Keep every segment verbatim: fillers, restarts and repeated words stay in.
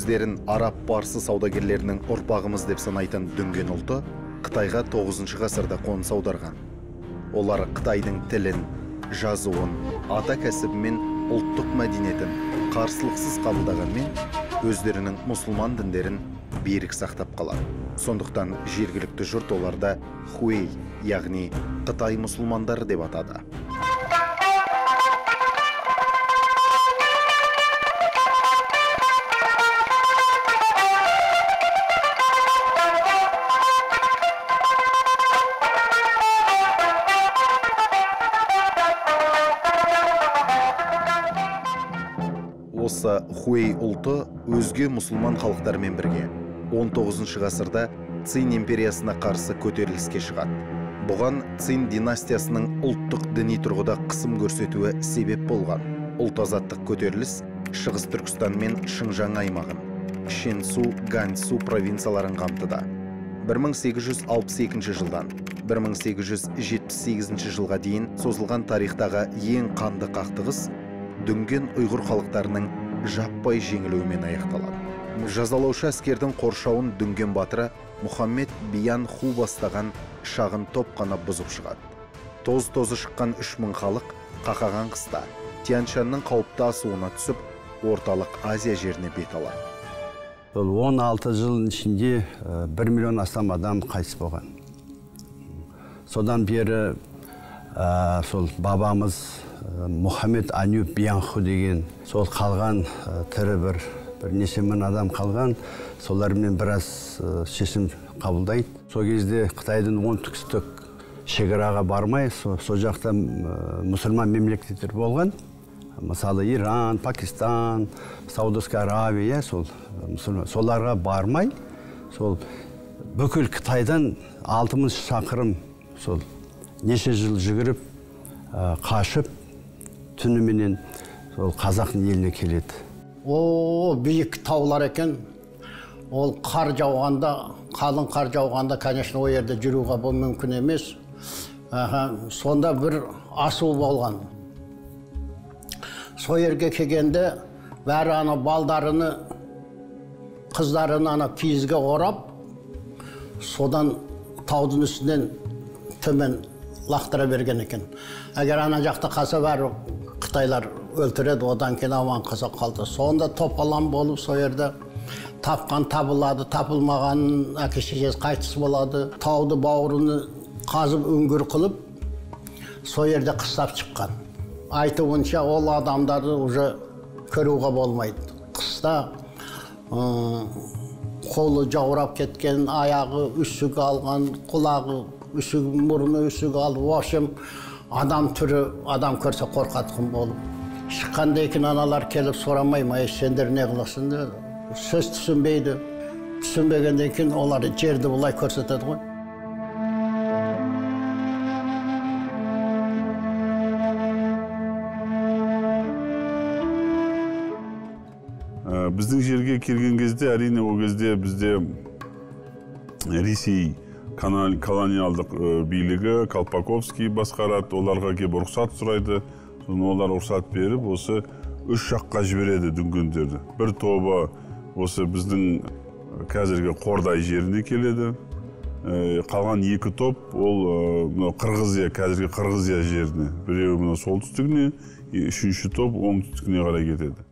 өздерін араб парсы саудагерлерінің ұрпағымыз деп санайтын дүнген ұлты Қытайға тоғызыншы ғасырда қоныс аударған. Олар Қытайдың тілін, жазуын, ата кәсібі мен ұлттық мәдениетін қарсылықсыз қабылдағанмен, өздерінің мұсылман діндерін берік сақтап қалады. Сондықтан жергілікті жұрт оларда Хуэй, яғни Қытай мұсылмандары деп атады. Осы Хуэй ұлты өзге мұсылман халықтармен бірге он тоғызыншы ғасырда Цин империясына қарсы көтеріліске шығады. Бұған Цин династиясының ұлттық діни тұрғыда қысым көрсетуі себеп болған. Ұлт азаттық көтеріліс Шығыс Түркістан мен Шыңжаң аймағын, Шенсу, Ганьсу провинцияларын қамтыды. бір мың сегіз жүз алпыс екінші жылдан бір мың сегіз жүз жетпіс сегізінші жылға дейін созылған тарихтағы ең қанды қақтығыс дүнген ұйғыр халықтарының жаппай жеңілуімен аяқталады. Жазалаушы әскердің қоршауын дүнген батыры Мұхаммед Биян Ху бастаған шағын топ қана бұзып шығады. Тоз-тозы шыққан үш мың халық қақаған қыста Тянь-Шанның қауіпті асуына түсіп, орталық Азия жеріне бет алады. он алты жыл ішінде бір миллион астам адам қайтыс болған. Содан бері сол бабамыз Мұхаммед Анюб Биян Ху деген сол қалған тірі бір бірнеше мың адам қалған, солармен біраз шешім қабылдайды. Сол кезде Қытайдың оңтүстік шекараға бармай, сол жақта мұсылман мемлекеттер болған. Мысалы Иран, Пакистан, Саудовская Аравия, сол соларға бармай, сол бүкіл Қытайдан алты мың шақырым сол неше жыл жүгіріп, қашып, түніменен сол қазақтың еліне келеді. О, биік таулар екен. Ол қар жауғанда, қалың қар жауғанда, конечно, о жерде жүруге бұл мүмкін емес. Сонда бір асу болған. Сол жерге келгенде бәрі ана балдарыны, қыздарын ана киізге орап, содан таудың үстінен төмен лақтыра берген екен. Әгер ана жақта қалса бәрі Қытайлар өлтіреді, одан кейін аман қалса қалды. Сонда топалан болып сол жерде тапқан табылады, тапылмаған әке-шешесі қайтыс болады. Тауды бауырыны қазып үңгір қылып, сол жерде қыстап шыққан. Айтуынша ол адамдарды уже көруге болмайды. Қыста қолы жаурап кеткен, аяғы үсік алған, құлағы үсік, мұрны үсік алып, общем, адам түрі, адам көрсе қорқатқын болып. Шыққанда екен аналар келіп сұрамай ма, сендер не қыласың деді. Сөз түсінбейді. Түсінбегенде екен олар жерді бұлай көрсетеді ғой. Біздің жерге келген кезде, әрине о кезде бізде Ресей колониалдық билігі, Колпаковский басқарады, оларға келіп рұқсат сұрайды. Олар рұқсат беріп, осы үш жаққа жібереді дүнгендерді. Бір тобы осы біздің қазіргі Қордай жеріне келеді. Қалған екі топ ол Қырғызия, қазіргі Қырғызия жеріне. Біреуі солтүстігіне, үшінші топ оңтүстігіне қарай кетеді.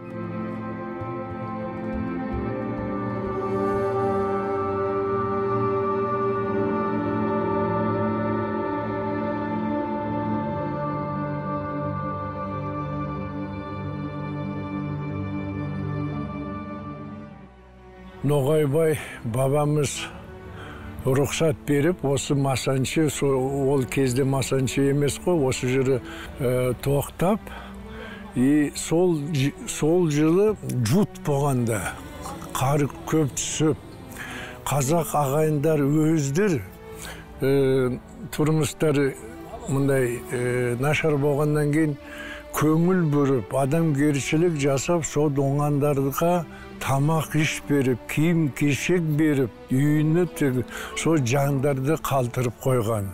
Ноғайбай бабамыз рұқсат беріп, осы масаншы, ол кезде масаншы емес қой, осы жері тоқтап, сол жылы жұт болғанда, қар көп түсіп, қазақ ағайындар өздер тұрмыстары мұндай нашар болғаннан кейін көңіл бұрып, адамгершілік жасап, сол доңғандарға тамақ іш беріп, киім кешек беріп, үйіні тігіп, сол жандарды қалтырып қойған.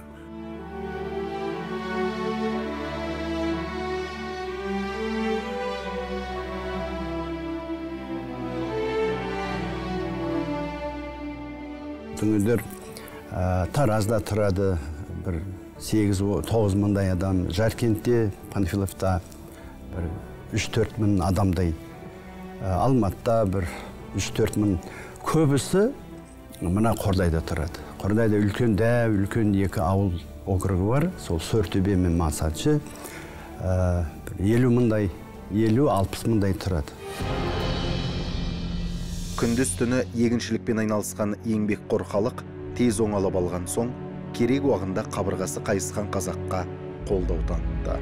дүнгендер Таразда тұрады, бір сегіз тоғыз мыңдай адам, Жаркентте, Панфиловта бір үш төрт мың адамдай, Алматта бір үш төрт мың, көбісі мына Қордайда тұрады. Қордайда үлкен дәу, үлкен екі ауыл округі бар, сол Сөртөбе мен Масанчы, елу мыңдай, елу алпыс мыңдай тұрады. Күндіз түні егіншілікпен айналысқан еңбекқор халық тез оңалып алған соң, керек уақытында қабырғасы қайысқан қазаққа қолдау танытты.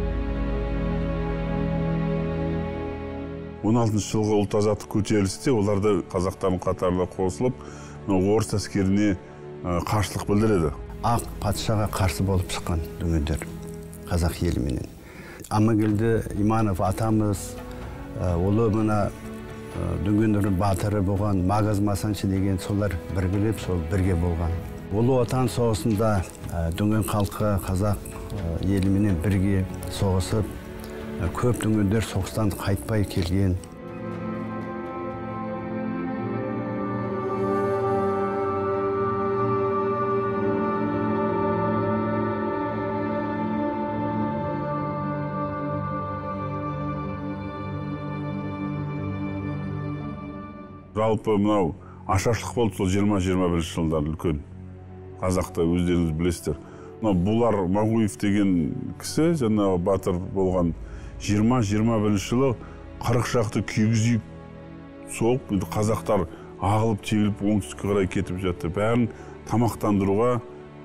он алтыншы жылғы ұлт азаттық көтерілісте оларда қазақтардың қатарына қосылып, орыс әскеріне қарсылық білдіреді. Ақ патшаға қарсы болып шыққан дүнгендер қазақ еліменен. Амангелді Иманов атамыз, олы мына дүнгендердің батыры болған, Магаз Масанчы деген солар біргілеп, сол бірге болған. Ұлы Отан соғысында дүнген халқы қазақ еліменен бірге соғысып, көп дүнгендер соғыстан қайтпай келген. Жалпы мынау ашаршылық болды сол жиырма жиырма бірінші жылдар үлкен. Қазақта өздеріңіз білесіздер. Бұлар Мағуев деген кісі, жаңағы батыр болған жиырма жиырма бірінші жылы қырық шақты күйгіз үй соғып, қазақтар ағылып тегіліп оңтүстікке қарай кетіп жатты. Бәрін тамақтандыруға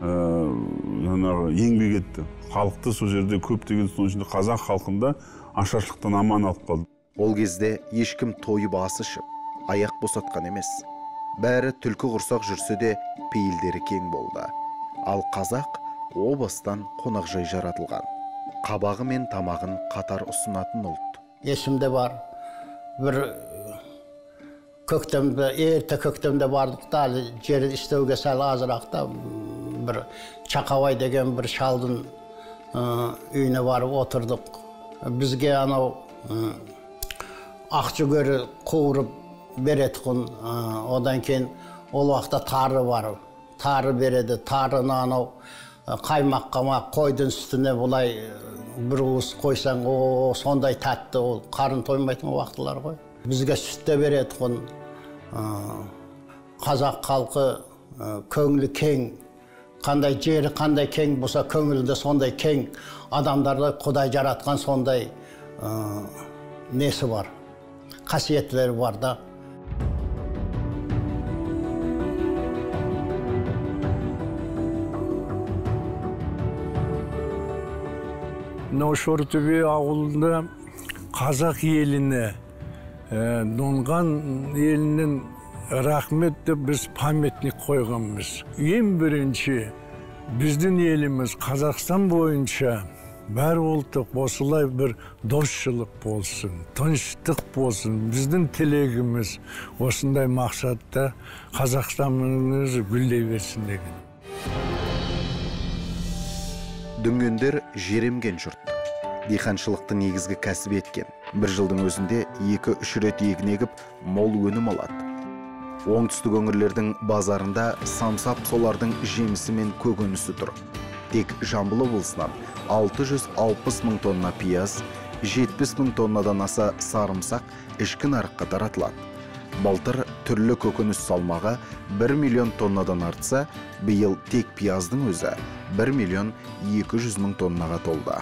еңбек етті. Халықты сол жерде көптеген соның ішінде қазақ халқында ашаршылықтан аман алып қалды. Ол кезде ешкім тойып асы ішіп, аяқ босатқан емес. Бәрі түлкі құрсақ жүрсе де пейілдері кең болды. Ал қазақ о бастан қонақжай жаратылған. Қабағы мен тамағын қатар ұсынатын ұлт. Есімде бар, бір көктемде, ерте көктемде бардықта, жері істеуге сәл азырақта, бір Чақабай деген бір шалдың үйіне барып отырдық. Бізге анау ақжүгері қуырып беретқын, одан кейін ол уақытта тары бар, тары береді, тарыны анау қаймаққа қойдың үстіне бұлай бір уыс қойсаң, о, сондай тәтті, ол қарын тоймайтын уақытлар ғой. Бізге сүтте беретқын, қазақ халқы көңілі кең, қандай жері қандай кең болса, көңілінде сондай кең, адамдарды Құдай жаратқан сондай несі бар, қасиеттері бар да. Сөртөбе ауылында қазақ еліне, Донған елінің рахмет деп біз памятник қойғанбыз. Ең бірінші біздің еліміз Қазақстан бойынша бәр ұлттық осылай бір досшылық болсын, тыныштық болсын. Біздің тілегіміз осындай мақсатта Қазақстанымыз гүлдей берсін деген. Дүнгендер жеремген жұрт. Диқаншылықты негізгі кәсіп еткен. Бір жылдың өзінде екі-үш рет егін егіп, мол өнім алады. Оңтүстік өңірлердің базарында самсап солардың жемісі мен көкөнісі тұр. Тек Жамбыл облысынан алты жүз алпыс мың тонна пияз, жетпіс мың тоннадан аса сарымсақ ішкі нарыққа таратылады. Былтыр түрлі көкөніс салмағы бір миллион тоннадан артса, биыл тек пияздың өзі бір миллион екі жүз мың тоннаға толды.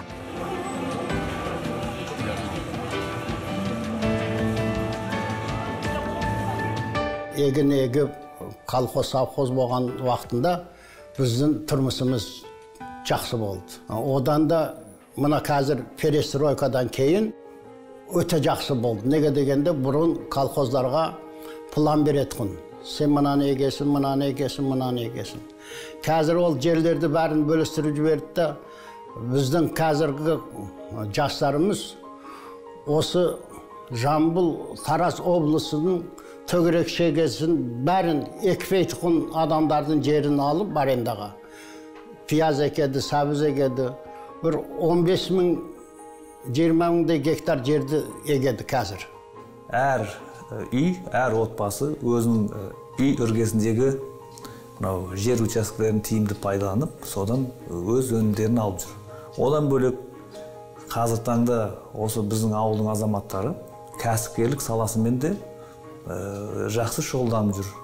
Егін егіп, колхоз совхоз болған уақытында біздің тұрмысымыз жақсы болды. Одан да мына қазір перестройкадан кейін өте жақсы болды. Неге дегенде бұрын колхоздарға план беретқын. Сен мынаны егесін, мынаны егесін, мынаны егесін. Қазір ол жерлерді бәрін бөлістіріп жіберді. Біздің қазіргі жастарымыз осы Жамбыл, Тараз облысының төгірек шегесін бәрін екпейтін адамдардың жерін алып арендаға. Пияз екеді, сабыз екеді. Bir он беш мың, жиырма мыңдай гектар жерді егеді қазір. Әр үй, әр отбасы өзінің үй іргесіндегі мынау жер учаскелерін тиімді пайдаланып, содан өз өнімдерін алып жүр. Одан бөлек қазір таңда осы біздің ауылдың азаматтары кәсіпкерлік саласымен де жақсы шұғылданып жүр.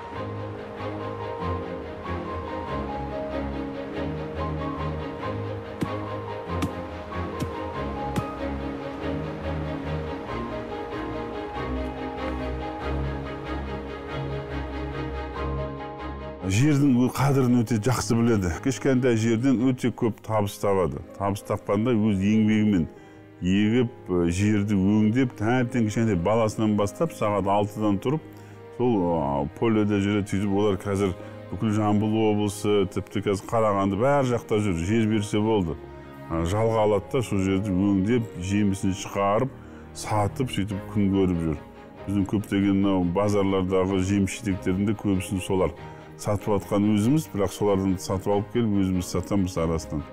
Жердің қадірін өте жақсы біледі. Кішкентай жерден өте көп табыс табады. Табыс тапқанда өз еңбегімен егіп, жерді өңдеп, таңертең кішкентай баласынан бастап сағат алтыдан тұрып, сол поледе жүреді сөйтіп, олар қазір бүкіл Жамбыл облысы, тіпті қазір Қарағанды бәр жақта жүр. Жер берсе болды. Жалға алады да, сол жерді өңдеп, жемісін шығарып, сатып, сөйтіп күн көріп жүр. Біздің көптеген базарлардағы жеміс-жидектердің көбісін солар сатып атқан өзіміз, бірақ солардан сатып алып келіп, өзіміз сатамыз арасынан.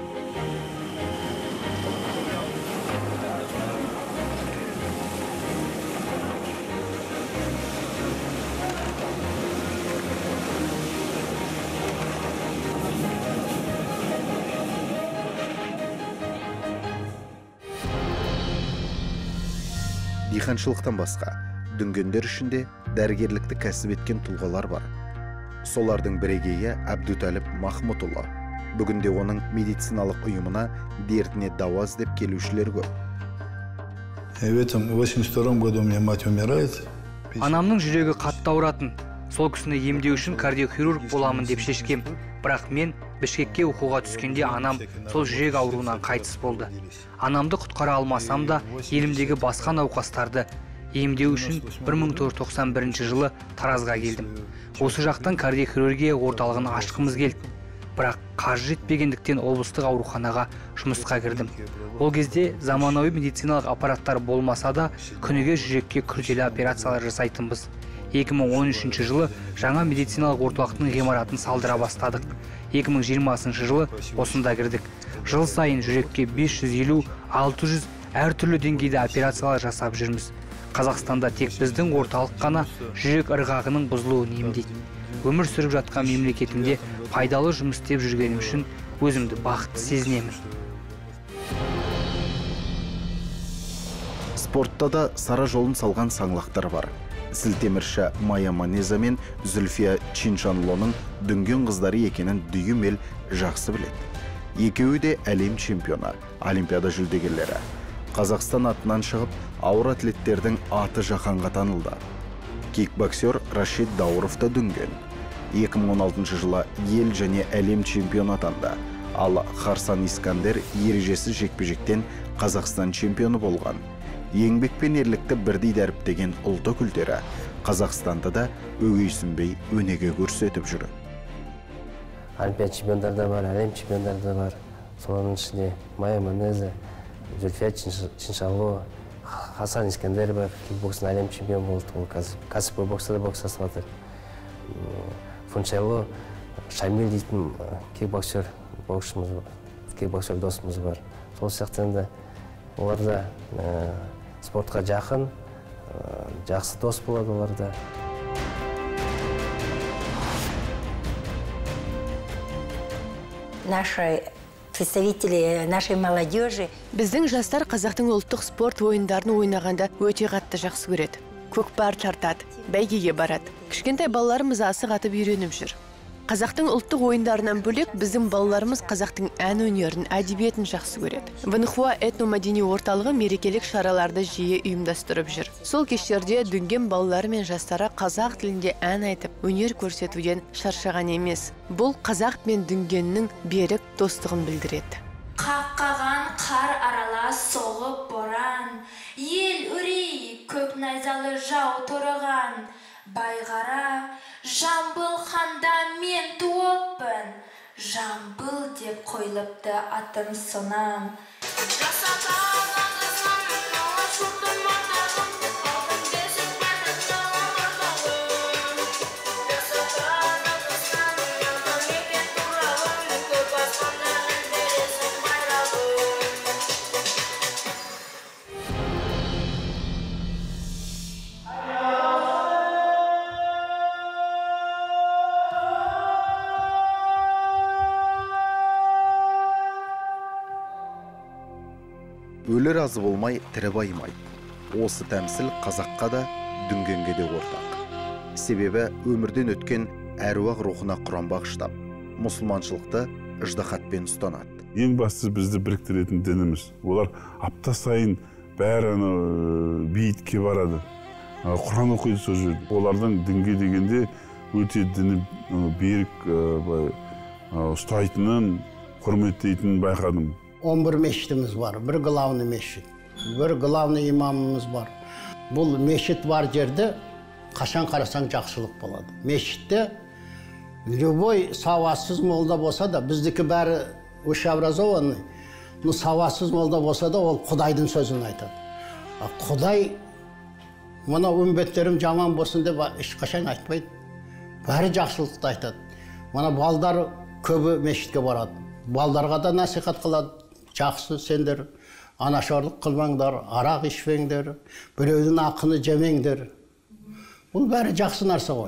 Диқаншылықтан басқа, дүнгендер ішінде дәрігерлікті кәсіп еткен тұлғалар бар. Солардың бірегейі Әбдутәліп Махмұтұлы. Бүгінде оның медициналық ұйымына дертіне дауа іздеп келушілер көп. В этом восемьдесят втором году у меня мать умирает. Анамның жүрегі қатты ауыратын. Сол кісіні емдеу үшін кардиохирург боламын деп шешкем. Бірақ мен Бішкекке оқуға түскенде анам сол жүрек ауруынан қайтыс болды. Анамды құтқара алмасам да, елімдегі басқа науқастарды емдеу үшін бір мың тоғыз жүз тоқсан бірінші жылы Таразға келдім. Осы жақтан кардиохирургия орталығын ашқымыз келді. Бірақ қаржы жетпегендіктен облыстық ауруханаға жұмысқа кірдім. Ол кезде заманауи медициналық аппараттар болмаса да, күніге жүрекке күрделі операциялар жасайтынбыз. екі мың он үшінші жылы жаңа медициналық орталықтың ғимаратын салдыра бастадық. екі мың жиырмасыншы жылы осында кірдік. Жыл сайын жүрекке бес жүз елу алты жүз әртүрлі деңгейде операциялар жасап жүрміз. Қазақстанда тек біздің орталық қана жүрек ырғағының бұзылуын емдейді. Өмір сүріп жатқан мемлекетімде пайдалы жұмыс істеп жүргенім үшін өзімді бақытты сезінемін. Спортта да сара жолын салған саңлақтар бар. Сілтемірші Майя Манеза мен Зүлфия Чиншанлоның дүнген қыздары екенін дүйім ел жақсы біледі. Екеуі де әлем чемпионы, олимпиада жүлдегерлері. Қазақстан атынан шығып, ауыр атлеттердің аты жаһанға танылды. Кикбоксер Рашид Дауров та дүнген. екі мың он алтыншы жылы ел және әлем чемпионы атанды. Ал Харсан Искандер ережесіз жекпе-жектен Қазақстан чемпионы болған. Еңбек пен ерлікті бірдей дәріптеген ұлты күлдері Қазақстанда да өгейсінбей өнеге көрсетіп жүр. Олимпиада чемпиондары да бар, әлем чемпиондары да бар. Соның ішінде Майя Манеза, Зүлфия Чиншанло, Хасан Искандер бар, кикбокстан әлем чемпион болды. Ол кәсіпқой бокста да бокс жасап жатыр. Фунчайло, Шамил дейтін кикбоксер боксшымыз бар, кикбоксер досымыз бар. Сол сияқтан да олар да спортқа жақын, жақсы дос болады оларда. Наши представители нашей молодежи. Біздің жастар қазақтың ұлттық спорт ойындарын ойнағанда өте қатты жақсы көреді. Көкпар тартады, бәйгеге барады. Кішкентай балаларымыз асық атып үйреніп жүр. Қазақтың ұлттық ойындарынан бөлек біздің балаларымыз қазақтың ән өнерін, әдебиетін жақсы көреді. Ванхуа этномәдени орталығы мерекелік шараларды жиі ұйымдастырып жүр. Сол кештерде дүнген балалары мен жастары қазақ тілінде ән айтып, өнер көрсетуден шаршаған емес. Бұл қазақ мен дүнгеннің берік достығын білдіреді. Қаққаған қар аралас соғып боран, ел үрей көк найзалы жау тұрған. Байғара, Жамбыл ханда мен туыппын, Жамбыл деп қойылыпты атым сонам. өлер азы болмай тірі байымайды. Осы тәмсіл қазаққа да дүнгенге де ортақ. Себебі өмірден өткен әруақ рухына құран бағыштап, мұсылманшылықты ыждахатпен ұстанады. Ең бастысы бізді біріктіретін дініміз. Олар апта сайын бәрі бейітке барады. Құран оқиды сол жерде. Олардың дінге дегенде өте діні берік ұстайтынын, құрметтейтінін байқадым. он бір мешітіміз бар, бір главный мешіт, бір главный имамымыз бар. Бұл мешіт бар жерде қашан қарасаң жақсылық болады. Мешітте любой сауатсыз молда болса да, біздікі бәрі ушеобразованный, но сауатсыз молда болса да, ол Құдайдың сөзін айтады. Құдай мына үмбеттерім жаман болсын деп ешқашан айтпайды. Бәрі жақсылықты айтады. Мына балдар көбі мешітке барады. Балдарға да насихат қылады. Жақсы сендер анашарлық қылмаңдар, арақ ішпеңдер, біреудің ақыны жемеңдер. Бұл бәрі жақсы нәрсе ғой.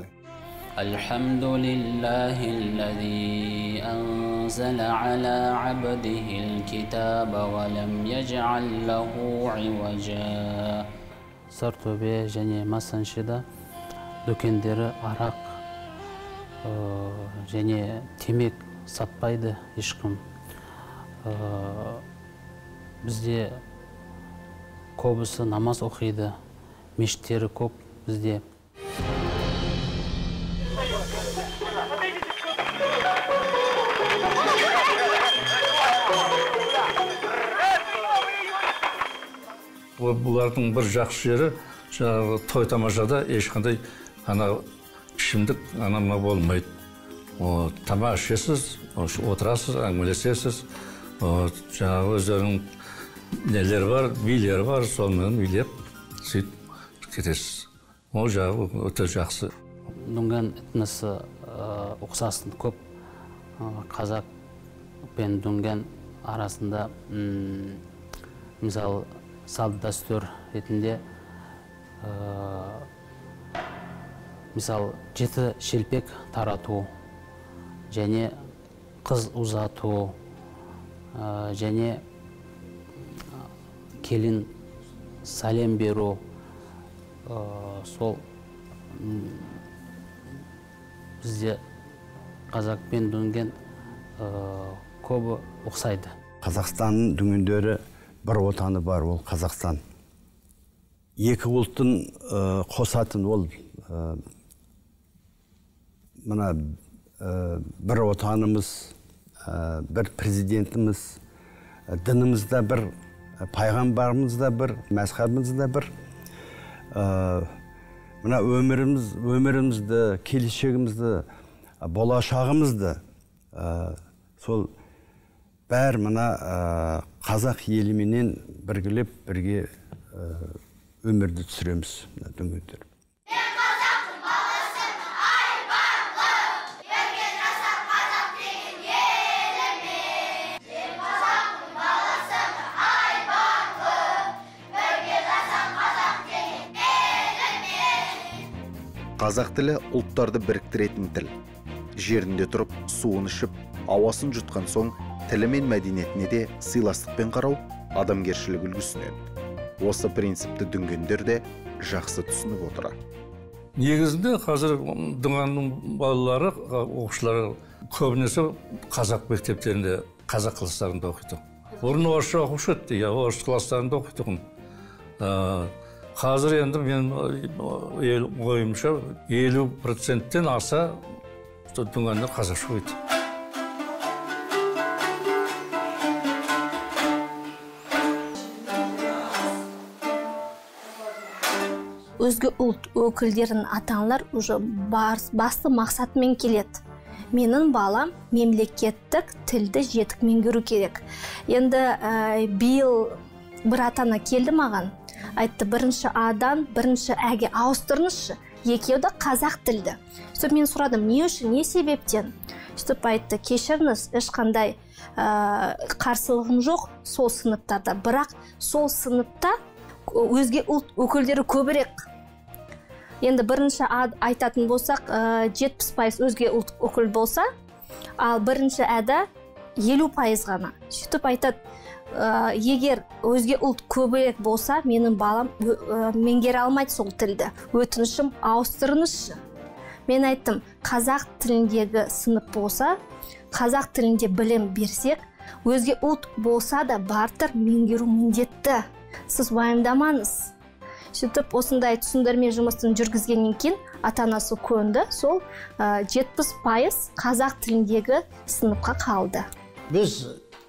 Алхамдулиллахиллази анзала аля абдихил китаба ва лам яджал лаху иважа. Сартөбе және Масаншыда дүкендері арақ және темек сатпайды ешкім. Бізде көбісі намаз оқиды, мешіттері көп бізде. Бұлардың бір жақсы жері, жаңағы той тамашада ешқандай ана ішімдік анама болмайды. Тамақ ішесіз, отырасыз, әңгімелесесіз. Жаңағы өздерінің нелер бар, билер бар, сонымен билеп, сөйтіп кетесіз. Ол жағы өте жақсы. Дүнген этносы ұқсасын көп. Қазақ пен дүнген арасында, мысалы, салт дәстүр ретінде, мысалы, жеті шелпек тарату, және қыз ұзату, және келін сәлем беру, сол бізде қазақ пен дүнген көбі ұқсайды. Қазақстанның дүнгендері бір отаны бар, ол Қазақстан. Екі ұлттың қосатын ол мына бір отанымыз, бір президентіміз, дінімізді бір, пайғамбарымызда бір, мәзһабымызда бір. Мына өміріміз, өмірімізді, келешегімізді, болашағымызды сол бәр мына қазақ еліменен біргілеп бірге өмірді түсіреміз дүнгендер. Қазақ тілі ұлттарды біріктіретін тіл. Жерінде тұрып, суын ішіп, ауасын жұтқан соң, тілі мен мәдениетіне де сыйластықпен қарау адамгершілік үлгісінен. Осы принципті дүнгендер де жақсы түсініп отырады. Негізінде қазір дүнганның балалары, оқушылары көбінесе қазақ мектептерінде, қазақ кластарында оқиды. Бұрын орысша оқушы еді, орыс кластарында оқиды. Қазір енді мен ойымша елу проценттен аса дүнгенде қазақша оқиды. Өзге ұлт өкілдерін ата-аналар уже басты мақсатымен келеді. Менің балам мемлекеттік тілді жетік меңгеру керек. Енді биыл бір ата-ана келді маған. Айтты, бірінші адан, бірінші әге ауыстырыңызшы. Екеуі де қазақ тілді. Сөйтіп мен сұрадым, не үшін, не себептен? Сөйтіп айтты, кешіріңіз, ешқандай қарсылығым жоқ сол сыныптарда. Бірақ сол сыныпта өзге ұлт өкілдері көбірек. Енді бірінші айтатын болсақ, жетпіс пайыз өзге ұлт өкіл болса, ал бірінші әді елу пайыз ғана. Сөйтіп айтады, ә, егер өзге ұлт көбірек болса, менің балам ә, меңгере алмайды сол тілді. Өтінішім ауыстырыңызшы. Мен айттым, қазақ тіліндегі сынып болса, қазақ тілінде білім берсек, өзге ұлт болса да бартыр меңгеру міндетті. Сіз уайымдамаңыз. Сөйтіп осындай түсіндірме жұмысын жүргізгеннен кейін ата-анасы көнді, сол жетпіс пайыз қазақ тіліндегі сыныпқа қалды. Біз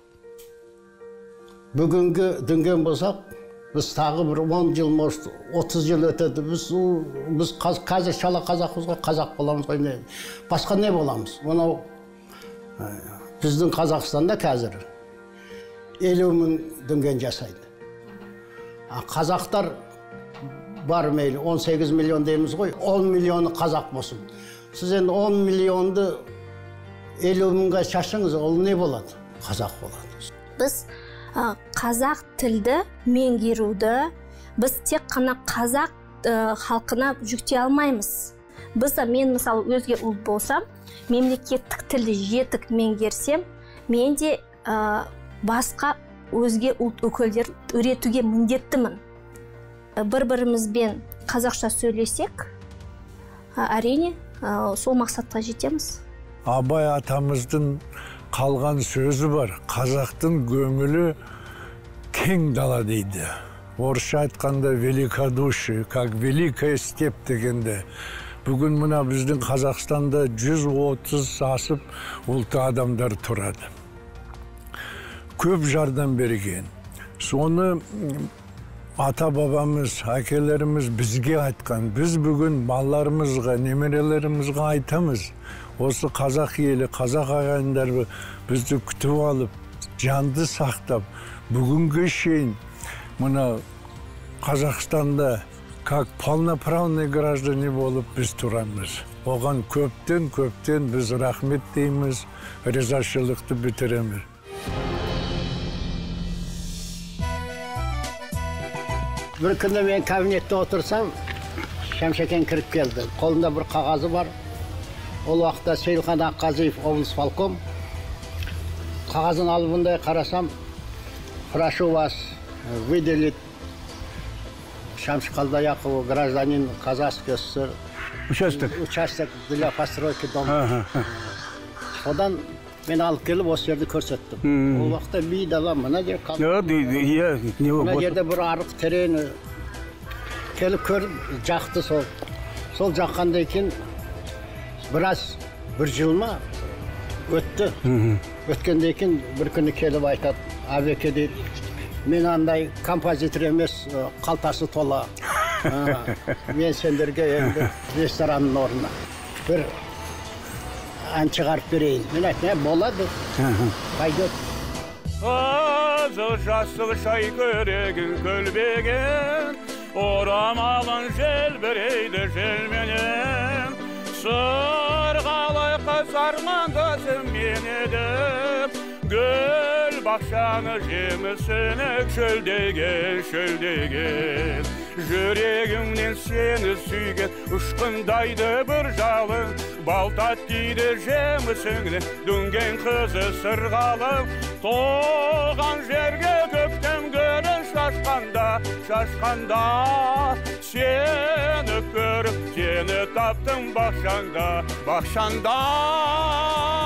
бүгінгі дүнген болсақ, біз тағы бір он жыл, отыз жыл өтеді. Біз, біз қазір шала қазақпыз ғой, қазақ боламыз ғой. Басқа не боламыз? Мынау біздің Қазақстанда қазір елу мың дүнген жасайды. Қазақтар бар мейлі, он сегіз миллион дейміз ғой, он миллионы қазақ болсын. Сіз енді он миллионды елу мыңға шашыңыз, ол не болады? Қазақ болады. Біз ә, қазақ тілді меңгеруді, біз тек қана қазақ ә, халқына жүкте алмаймыз. Біз, мен мысалы өзге ұлт болсам, мемлекеттік тілді жетік меңгерсем, мен де ә, басқа өзге ұлт өкілдерін үйретуге міндеттімін. Бір-бірімізбен қазақша сөйлесек, әрине сол мақсатқа жетеміз. Абай атамыздың қалған сөзі бар. Қазақтың көңілі кең дала дейді. Орысша айтқанда великодушие, как великая степь дегенде. Бүгін мына біздің Қазақстанда жүз отыз асып ұлты адамдар тұрады. Көп жардам берген. Соны ата-бабамыз, әкелеріміз бізге айтқан. Біз бүгін балаларымызға, немерелерімізге айтамыз. Осы қазақ елі, қазақ ағайындар бізді күтіп алып, жанды сақтап, бүгінгі шейін мына Қазақстанда как полноправный граждане болып біз тұрамыз. Оған көптен-көптен біз рахмет дейміз, ризашылықты бітіреміз. Бір күні мен кабинетте отырсам, Шәмшекең кіріп келді. Қолында бір қағазы бар. Ол уақытта Сейілхан Аққазиев облыс полком. Қағазын алып бұндай қарасам, прошу вас выделить Шамши Қалдаяқову, гражданин Казахской ССР. Участок? Участок для постройки дома. Одан мен алып келіп, осы жерді көрсеттім. Ол уақытта бей дала, мына жер қалды. Мына жерде бір арық тереңі келіп көріп, жақты сол. Сол жаққандай екен, біраз бір жыл ма өтті. Өткенде екен, бір күні келіп айтады, Абеке дейді, мен андай композитор емес, қалтасы тола. Мен сендерге енді ресторанның орнына бір ән шығарып берейін. Мен айтам, болады. Пойдет. Қызыл жастық шай көрегін көлбеген, орамалын желбірейді желменен. Сырғалай қыз армандасым мен едім, гүл бақшаны жемісінік шөлдеген, шөлдеген. Жүрегімнен сені сүйген ұшқындайды бір жалын, балтат дейді жемісіңді дүнген қызы сырғалым. Тоған жерге көктем гүлі шашқанда, шашқанда, сені көріп, сені таптым бақшаңда, бақшаңда.